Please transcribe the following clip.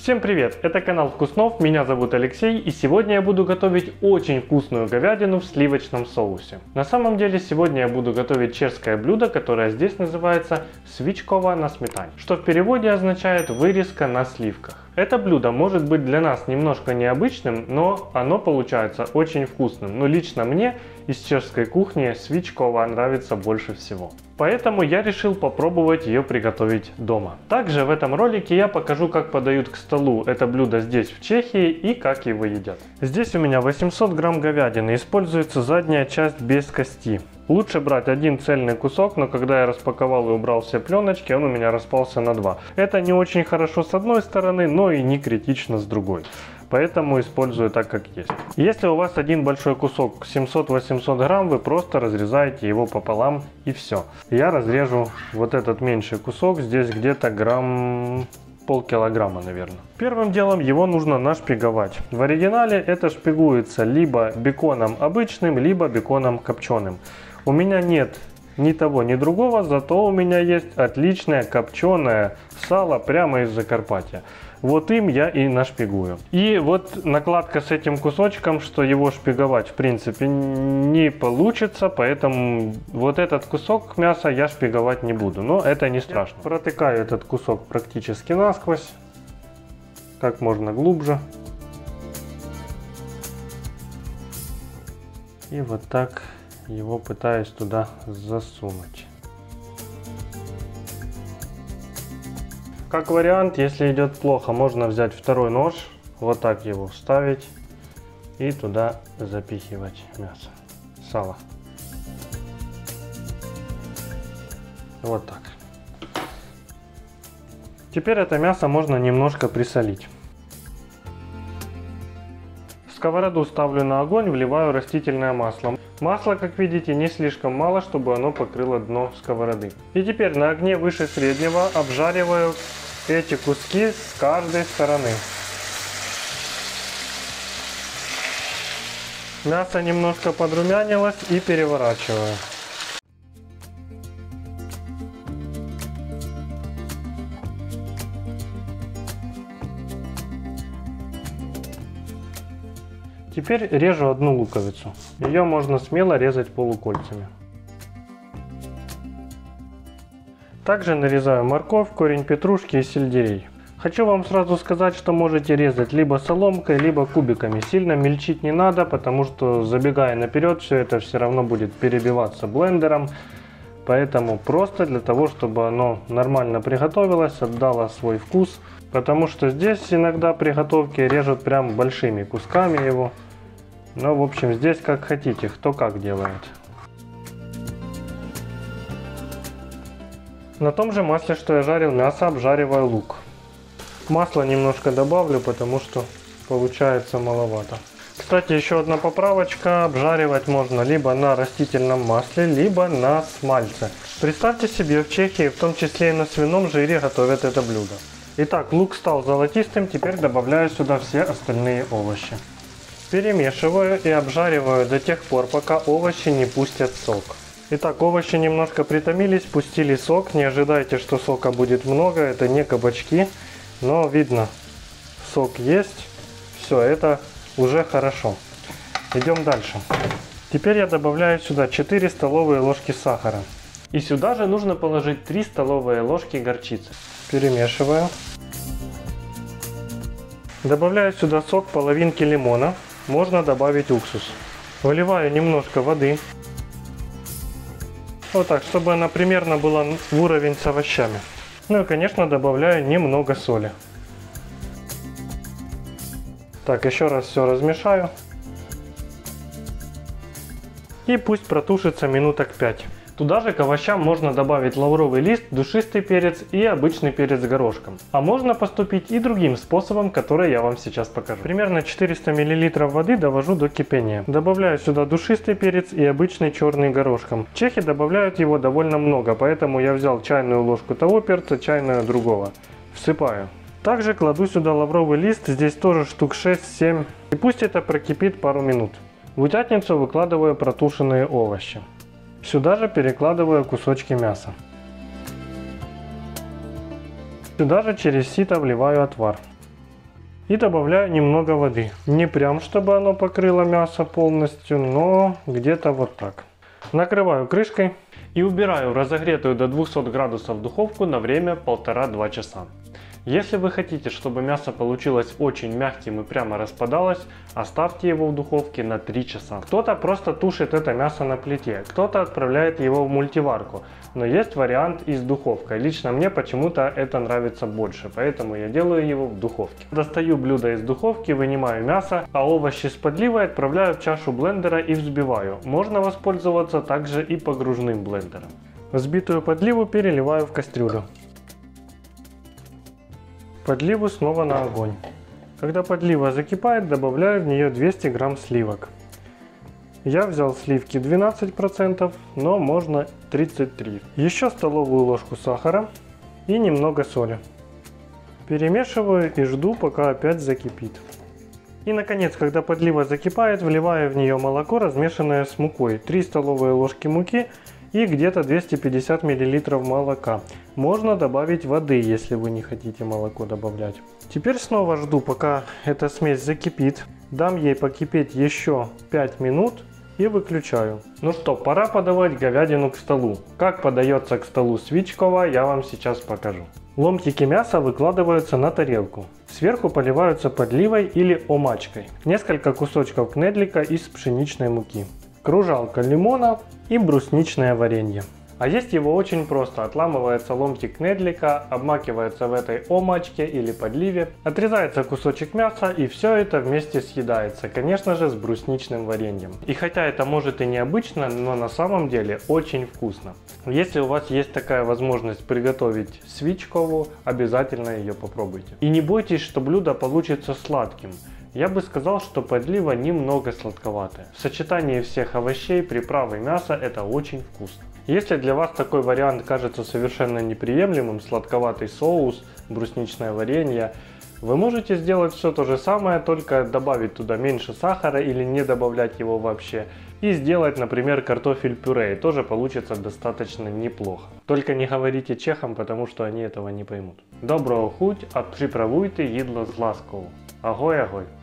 Всем привет! Это канал Вкуснов, меня зовут Алексей, и сегодня я буду готовить очень вкусную говядину в сливочном соусе. На самом деле сегодня я буду готовить чешское блюдо, которое здесь называется свічкова на сметане, что в переводе означает вырезка на сливках. Это блюдо может быть для нас немножко необычным, но оно получается очень вкусным. Но лично мне из чешской кухни свічкова нравится больше всего. Поэтому я решил попробовать ее приготовить дома. Также в этом ролике я покажу, как подают к столу это блюдо здесь в Чехии и как его едят. Здесь у меня 800 грамм говядины, используется задняя часть без кости. Лучше брать один цельный кусок, но когда я распаковал и убрал все пленочки, он у меня распался на два. Это не очень хорошо с одной стороны, но и не критично с другой. Поэтому использую так, как есть. Если у вас один большой кусок 700-800 грамм, вы просто разрезаете его пополам и все. Я разрежу вот этот меньший кусок, здесь где-то грамм полкилограмма, наверное. Первым делом его нужно нашпиговать. В оригинале это шпигуется либо беконом обычным, либо беконом копченым. У меня нет ни того, ни другого, зато у меня есть отличное копченое сало прямо из Закарпатья. Вот им я и нашпигую. И вот накладка с этим кусочком, что его шпиговать в принципе не получится, поэтому вот этот кусок мяса я шпиговать не буду, но это не страшно. Я протыкаю этот кусок практически насквозь, как можно глубже. И вот так его пытаюсь туда засунуть. Как вариант, если идет плохо, можно взять второй нож, вот так его вставить и туда запихивать мясо, сало. Вот так. Теперь это мясо можно немножко присолить. Сковороду ставлю на огонь, вливаю растительное масло. Масла, как видите, не слишком мало, чтобы оно покрыло дно сковороды. И теперь на огне выше среднего обжариваю эти куски с каждой стороны. Мясо немножко подрумянилось и переворачиваю. Теперь режу одну луковицу. Ее можно смело резать полукольцами. Также нарезаю морковь, корень петрушки и сельдерей. Хочу вам сразу сказать, что можете резать либо соломкой, либо кубиками. Сильно мельчить не надо, потому что, забегая наперед, все это все равно будет перебиваться блендером. Поэтому просто для того, чтобы оно нормально приготовилось, отдало свой вкус. Потому что здесь иногда при готовке режут прям большими кусками его. Но в общем здесь как хотите, кто как делает. На том же масле, что я жарил мясо, обжариваю лук. Масло немножко добавлю, потому что получается маловато. Кстати, еще одна поправочка. Обжаривать можно либо на растительном масле, либо на смальце. Представьте себе, в Чехии, в том числе и на свином жире, готовят это блюдо. Итак, лук стал золотистым, теперь добавляю сюда все остальные овощи. Перемешиваю и обжариваю до тех пор, пока овощи не пустят сок. Итак, овощи немножко притомились, пустили сок. Не ожидайте, что сока будет много, это не кабачки. Но видно, сок есть. Все, это уже хорошо. Идем дальше. Теперь я добавляю сюда 4 столовые ложки сахара. И сюда же нужно положить 3 столовые ложки горчицы. Перемешиваю. Добавляю сюда сок половинки лимона. Можно добавить уксус. Выливаю немножко воды. Вот так, чтобы она примерно была в уровень с овощами. Ну и, конечно, добавляю немного соли. Так, еще раз все размешаю. И пусть протушится минуток 5. Туда же к овощам можно добавить лавровый лист, душистый перец и обычный перец горошком. А можно поступить и другим способом, который я вам сейчас покажу. Примерно 400 мл воды довожу до кипения. Добавляю сюда душистый перец и обычный черный горошком. Чехи добавляют его довольно много, поэтому я взял чайную ложку того перца, чайную другого. Всыпаю. Также кладу сюда лавровый лист, здесь тоже штук 6-7. И пусть это прокипит пару минут. В утятницу выкладываю протушенные овощи. Сюда же перекладываю кусочки мяса. Сюда же через сито вливаю отвар. И добавляю немного воды. Не прям, чтобы оно покрыло мясо полностью, но где-то вот так. Накрываю крышкой и убираю разогретую до 200 градусов духовку на время 1,5-2 часа. Если вы хотите, чтобы мясо получилось очень мягким и прямо распадалось, оставьте его в духовке на 3 часа. Кто-то просто тушит это мясо на плите, кто-то отправляет его в мультиварку. Но есть вариант и с духовкой. Лично мне почему-то это нравится больше, поэтому я делаю его в духовке. Достаю блюдо из духовки, вынимаю мясо, а овощи с подливой отправляю в чашу блендера и взбиваю. Можно воспользоваться также и погружным блендером. Взбитую подливу переливаю в кастрюлю. Подливу снова на огонь. Когда подлива закипает, добавляю в нее 200 грамм сливок. Я взял сливки 12%, но можно 33%. Еще столовую ложку сахара и немного соли. Перемешиваю и жду, пока опять закипит. И наконец, когда подлива закипает, вливаю в нее молоко, размешанное с мукой. 3 столовые ложки муки и где-то 250 мл молока. Можно добавить воды, если вы не хотите молоко добавлять. Теперь снова жду, пока эта смесь закипит. Дам ей покипеть еще 5 минут и выключаю. Ну что, пора подавать говядину к столу. Как подается к столу свичково, я вам сейчас покажу. Ломтики мяса выкладываются на тарелку. Сверху поливаются подливой или омачкой. Несколько кусочков кнедлика из пшеничной муки. Кружалка лимона и брусничное варенье. А есть его очень просто. Отламывается ломтик кнедлика, обмакивается в этой омачке или подливе, отрезается кусочек мяса и все это вместе съедается, конечно же, с брусничным вареньем. И хотя это может и необычно, но на самом деле очень вкусно. Если у вас есть такая возможность приготовить свичкову, обязательно ее попробуйте. И не бойтесь, что блюдо получится сладким. Я бы сказал, что подлива немного сладковатая. В сочетании всех овощей, приправ и мяса это очень вкусно. Если для вас такой вариант кажется совершенно неприемлемым, сладковатый соус, брусничное варенье, вы можете сделать все то же самое, только добавить туда меньше сахара или не добавлять его вообще. И сделать, например, картофель-пюре, и тоже получится достаточно неплохо. Только не говорите чехам, потому что они этого не поймут. Доброго хуть, а приправуйте їдло з ласкою. Агой, агой!